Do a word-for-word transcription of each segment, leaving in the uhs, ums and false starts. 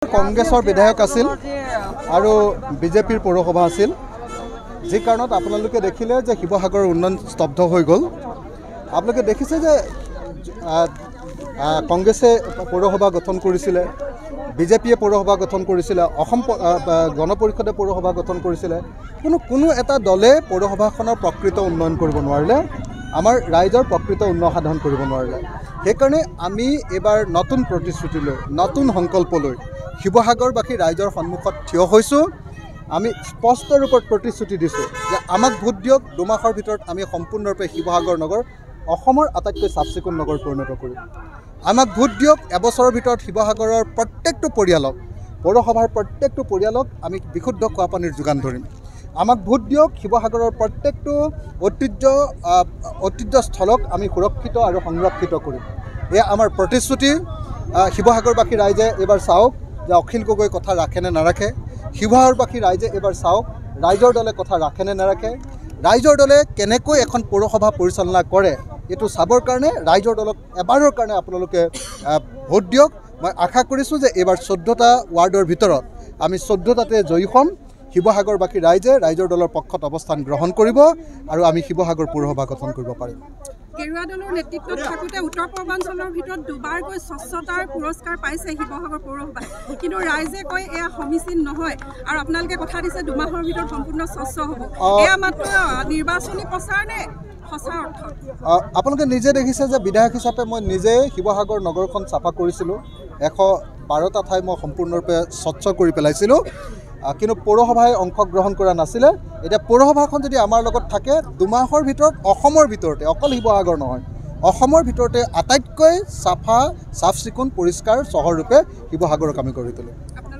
কংগ্ৰেছৰ বিধায়ক আছিল আৰু বিজেপিৰ পৌৰসভা আছিল, যি কাৰণত আপোনালোকে দেখিলে যে শিৱসাগৰৰ উন্নয়ন স্তব্ধ হৈ গ'ল। আপোনালোকে দেখিছে যে কংগ্ৰেছে পৌৰসভা গঠন কৰিছিলে, বিজেপিয়ে পৌৰসভা গঠন কৰিছিলে, অসম গণ পৰিষদে পৌৰসভা গঠন কৰিছিলে, কোনো কোনো এটা দলে পৌৰসভাখনৰ প্ৰকৃত উন্নয়ন কৰিব নোৱাৰিলে, আমাৰ ৰাইজৰ প্ৰকৃত উন্নয়ন সাধন কৰিব নোৱাৰিলে। সেইকাৰণে আমি এইবাৰ নতুন প্ৰতিশ্ৰুতি লৈ নতুন সংকল্প লৈ শিৱসাগৰবাসী ৰাইজৰ সন্মুখত থিয় হৈছোঁ। আমি স্পষ্ট ৰূপত প্ৰতিশ্ৰুতি দিছোঁ যে আমাক ভোট দিয়ক, দুমাহৰ ভিতৰত আমি সম্পূৰ্ণৰূপে শিৱসাগৰ নগৰ অসমৰ আটাইতকৈ চাফ চিকুণ নগৰ পৰিণত কৰিম। আমাক ভোট দিয়ক, এবছৰৰ ভিতৰত শিৱসাগৰৰ প্ৰত্যেকটো পৰিয়ালক, পৌৰসভাৰ প্ৰত্যেকটো পৰিয়ালক আমি বিশুদ্ধ খোৱাপানীৰ যোগান ধৰিম। আমাক ভোট দিয়ক, শিৱসাগৰৰ প্ৰত্যেকটো ঐতিহ্য ঐতিহ্যস্থলক আমি সুৰক্ষিত আৰু সংৰক্ষিত কৰিম। এয়া আমাৰ প্ৰতিশ্ৰুতি। শিৱসাগৰবাসী ৰাইজে এইবাৰ চাওক যে অখিল গগৈ কথা ৰাখেনে নাৰাখে। শিৱসাগৰবাসী ৰাইজে এইবাৰ চাওক ৰাইজৰ দলে কথা ৰাখেনে নাৰাখে। ৰাইজৰ দলে কেনেকৈ এখন পৌৰসভা পৰিচালনা কৰে এইটো চাবৰ কাৰণে ৰাইজৰ দলক এবাৰৰ কাৰণে আপোনালোকে ভোট দিয়ক। মই আশা কৰিছোঁ যে এইবাৰ চৈধ্যটা ৱাৰ্ডৰ ভিতৰত আমি চৈধ্যটাতে জয়ী হ'ম। শিৱসাগৰবাসী ৰাইজে ৰাইজৰ দলৰ পক্ষত অৱস্থান গ্ৰহণ কৰিব আৰু আমি শিৱসাগৰ পৌৰসভা গঠন কৰিব পাৰিম। কেৰুৱা দলৰ নেতৃত্বত থাকোঁতে উত্তৰ পূৰ্বাঞ্চলৰ ভিতৰত দুবাৰকৈ স্বচ্ছতাৰ পুৰস্কাৰ পাইছে শিৱসাগৰ পৌৰসভাই, কিন্তু ৰাইজে কয় এয়া সমীচীন নহয় আৰু আপোনালোকে কথা দিছে দুমাহৰ ভিতৰত সম্পূৰ্ণ স্বচ্ছ হ'ব। এয়া মাত্ৰ নিৰ্বাচনী প্ৰচাৰ নে সঁচা অৰ্থ? আপোনালোকে নিজে দেখিছে যে বিধায়ক হিচাপে মই নিজে শিৱসাগৰ নগৰখন চাফা কৰিছিলোঁ। এশ বাৰটা ঠাই মই সম্পূৰ্ণৰূপে স্বচ্ছ কৰি পেলাইছিলোঁ, কিন্তু পৌৰসভাই অংশগ্ৰহণ কৰা নাছিলে। এতিয়া পৌৰসভাখন যদি আমাৰ লগত থাকে, দুমাহৰ ভিতৰত অসমৰ ভিতৰতে, অকল শিৱসাগৰ নহয়, অসমৰ ভিতৰতে আটাইতকৈ চাফা চাফ চিকুণ পৰিষ্কাৰ চহৰৰূপে শিৱসাগৰক আমি কৰি তুলিম।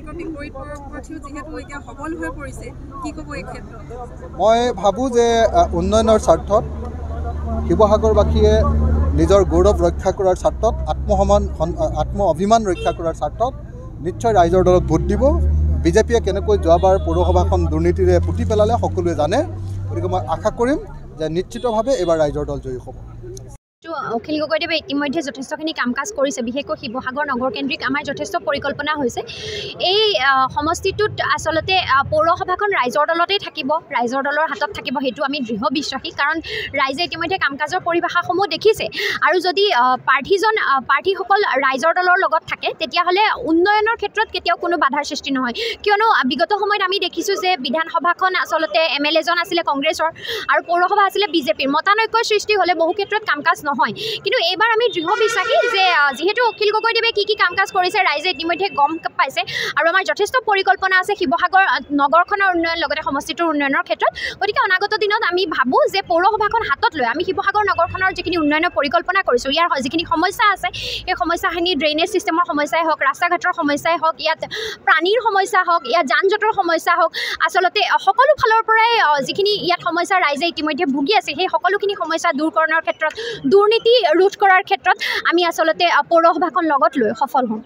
মই ভাবোঁ যে উন্নয়নৰ স্বাৰ্থত শিৱসাগৰবাসীয়ে নিজৰ গৌৰৱ ৰক্ষা কৰাৰ স্বাৰ্থত, আত্মসন্মান আত্ম অভিমান ৰক্ষা কৰাৰ স্বাৰ্থত নিশ্চয় ৰাইজৰ দলক ভোট দিব। বিজেপিয়ে কেনেকৈ যোৱাবাৰ পৌৰসভাখন দুৰ্নীতিৰে পুতি পেলালে সকলোৱে জানে, গতিকে মই আশা কৰিম যে নিশ্চিতভাৱে এইবাৰ ৰাইজৰ দল জয়ী হ'ব। অখিল গগৈদেৱে ইতিমধ্যে যথেষ্টখিনি কাম কাজ কৰিছে, বিশেষকৈ শিৱসাগৰ নগৰকেন্দ্ৰিক আমাৰ যথেষ্ট পৰিকল্পনা হৈছে। এই সমষ্টিটোত আচলতে পৌৰসভাখন ৰাইজৰ দলতেই থাকিব, ৰাইজৰ দলৰ হাতত থাকিব, সেইটো আমি দৃঢ় বিশ্বাসী। কাৰণ ৰাইজে ইতিমধ্যে কাম কাজৰ পৰিভাষাসমূহ দেখিছে আৰু যদি প্ৰাৰ্থীজন প্ৰাৰ্থীসকল ৰাইজৰ দলৰ লগত থাকে তেতিয়াহ'লে উন্নয়নৰ ক্ষেত্ৰত কেতিয়াও কোনো বাধাৰ সৃষ্টি নহয়। কিয়নো বিগত সময়ত আমি দেখিছোঁ যে বিধানসভাখন আচলতে এম এল এজন আছিলে কংগ্ৰেছৰ আৰু পৌৰসভা আছিলে বিজেপিৰ। মতানৈক্যৰ সৃষ্টি হ'লে বহু ক্ষেত্ৰত কাম কাজ নহয়, কিন্তু এইবাৰ আমি দৃঢ় বিশ্বাসী যে যিহেতু অখিল গগৈদেৱে কি কি কাম কাজ কৰিছে ৰাইজে ইতিমধ্যে গম পাইছে আৰু আমাৰ যথেষ্ট পৰিকল্পনা আছে শিৱসাগৰ নগৰখনৰ উন্নয়ন লগতে সমষ্টিটোৰ উন্নয়নৰ ক্ষেত্ৰত। গতিকে অনাগত দিনত আমি ভাবোঁ যে পৌৰসভাখন হাতত লৈ আমি শিৱসাগৰ নগৰখনৰ যিখিনি উন্নয়নৰ পৰিকল্পনা কৰিছোঁ, ইয়াৰ যিখিনি সমস্যা আছে সেই সমস্যাখিনি ড্ৰেইনেজ ছিষ্টেমৰ সমস্যাই হওক, ৰাস্তা ঘাটৰ সমস্যাই হওক, ইয়াত প্ৰাণীৰ সমস্যা হওক, ইয়াত যান জঁটৰ সমস্যা হওক, আচলতে সকলো ফালৰ পৰাই যিখিনি ইয়াত সমস্যা ৰাইজে ইতিমধ্যে ভুগি আছে সেই সকলোখিনি সমস্যা দূৰকৰণৰ ক্ষেত্ৰত, দুৰ্নীতি ৰোধ কৰাৰ ক্ষেত্ৰত আমি আচলতে পৌৰসভাখন লগত লৈ সফল হ'ম।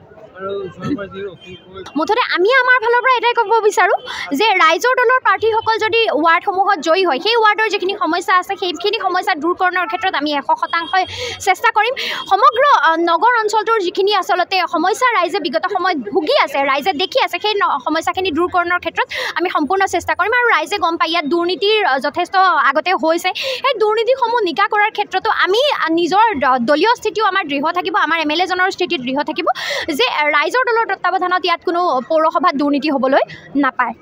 মুঠতে আমি আমাৰ ফালৰ পৰা এটাই ক'ব বিচাৰোঁ যে ৰাইজৰ দলৰ প্ৰাৰ্থীসকল যদি ৱাৰ্ডসমূহত জয়ী হয়, সেই ৱাৰ্ডৰ যিখিনি সমস্যা আছে সেইখিনি সমস্যা দূৰকৰণৰ ক্ষেত্ৰত আমি এশ শতাংশই চেষ্টা কৰিম। সমগ্ৰ নগৰ অঞ্চলটোৰ যিখিনি আচলতে সমস্যা ৰাইজে বিগত সময়ত ভুগি আছে, ৰাইজে দেখি আছে, সেই সমস্যাখিনি দূৰকৰণৰ ক্ষেত্ৰত আমি সম্পূৰ্ণ চেষ্টা কৰিম। আৰু ৰাইজে গম পায় ইয়াত দুৰ্নীতিৰ যথেষ্ট আগতে হৈছে, সেই দুৰ্নীতিসমূহ নিকা কৰাৰ ক্ষেত্ৰতো আমি নিজৰ দলীয় স্থিতিও আমাৰ দৃঢ় থাকিব, আমাৰ এম এল এজনৰ স্থিতি দৃঢ় থাকিব যে ৰাইজৰ দলৰ তত্বাৱধানত ইয়াত কোনো পৌৰসভাত দুৰ্নীতি হ'বলৈ নাপায়।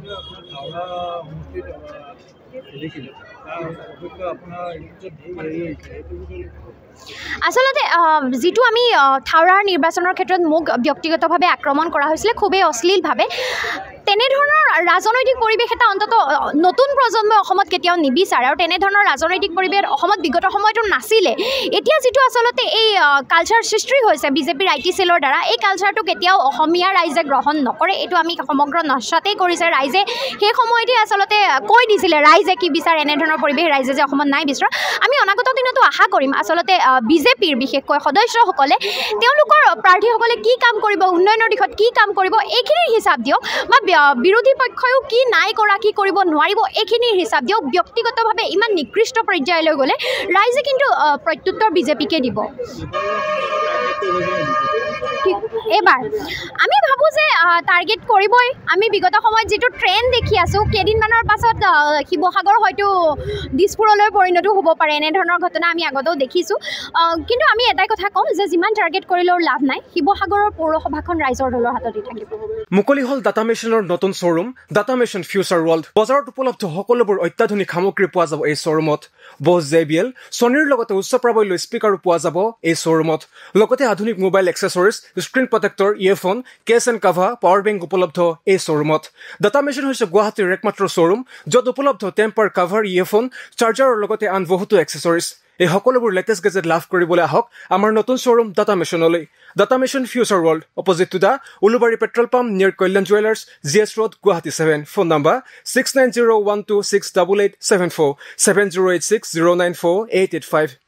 আচলতে যিটো আমি থাউৰাৰ নিৰ্বাচনৰ ক্ষেত্ৰত মোক ব্যক্তিগতভাৱে আক্ৰমণ কৰা হৈছিলে খুবেই অশ্লীলভাৱে, তেনেধৰণৰ ৰাজনৈতিক পৰিৱেশ এটা অন্তত নতুন প্ৰজন্মই অসমত কেতিয়াও নিবিচাৰে আৰু তেনেধৰণৰ ৰাজনৈতিক পৰিৱেশ অসমত বিগত সময়তো নাছিলে। এতিয়া যিটো আচলতে এই কালচাৰ সৃষ্টি হৈছে বিজেপিৰ আই টি চেলৰ দ্বাৰা, এই কালচাৰটো কেতিয়াও অসমীয়া ৰাইজে গ্ৰহণ নকৰে। এইটো আমি সমগ্ৰ নস্বাতেই কৰিছে। ৰাইজে সেই সময়তে আচলতে কৈ দিছিলে ৰাইজে কি বিচাৰে, এনেধৰণৰ পৰিৱেশ ৰাইজে যে অসমত নাই বিচৰা। আমি অনাগত দিনতো আশা কৰিম আচলতে বিজেপিৰ বিশেষকৈ সদস্যসকলে তেওঁলোকৰ প্ৰাৰ্থীসকলে কি কাম কৰিব, উন্নয়নৰ দিশত কি কাম কৰিব, এইখিনিৰ হিচাপ দিয়ক, বা বিৰোধী পক্ষয়ো কি নাই কৰা, কি কৰিব নোৱাৰিব এইখিনিৰ হিচাপ দিয়ক। ব্যক্তিগতভাৱে ইমান নিকৃষ্ট পৰ্যায়লৈ গ'লে ৰাইজে কিন্তু প্ৰত্যুত্তৰ বিজেপিকে দিব। এইবাৰ আমি ভাবোঁ যে টাৰ্গেট কৰিবই আমি বিগত সময়ত যেটো ট্ৰেন্ড দেখি আছো কেদিনমানৰ পাছত শিৱসাগৰ হয়তো দিছপুৰলৈ পৰিণত হ'ব পাৰে এনে ধৰণৰ ঘটনা আমি আগতেও দেখিছো কিন্তু আমি এটাই কথা কম যে যিমান টাৰ্গেট কৰিলেও লাভ নাই শিৱসাগৰৰ পৌৰসভাখন ৰাইজৰ দলৰ হাততে থাকিব মুকলি হল ডাটা মেচিনৰ নতুন showroom data machine future world বজাৰত উপলব্ধ সকলোবোৰ অত্যাধুনিক সামগ্ৰী পোৱা যাব এই শ্বৰুমত বছ জে বি এল ছনীৰ লগতে উচ্চ প্ৰাবল্য স্পীকাৰো পোৱা যাব এই শ্বৰুমত লগতে আধুনিক mobile accessories screen protector earphone case and cover power bank উপলব্ধ এই শ্বৰুমত ডাটা মেচিন হৈছে গুৱাহাটীৰ একমাত্ৰ শ্বৰুম য'ত উপলব্ধ টেম্পাৰ কাভাৰ ইয়েৰফোন চাৰ্জাৰৰ লগতে আন বহুতো এক্সেসৰিজ এই সকলোবোৰ লেটেষ্ট গেজেট লাভ কৰিবলৈ আহক আমাৰ নতুন শ্বৰুম ডাটা মেচিনলৈ data machine future world opposite to the Ulubari petrol pump near Kalyan jewellers G S road Guwahati seven phone number six nine zero' one two six double eight seven four seven zero' eight six zero' nine four eight eight five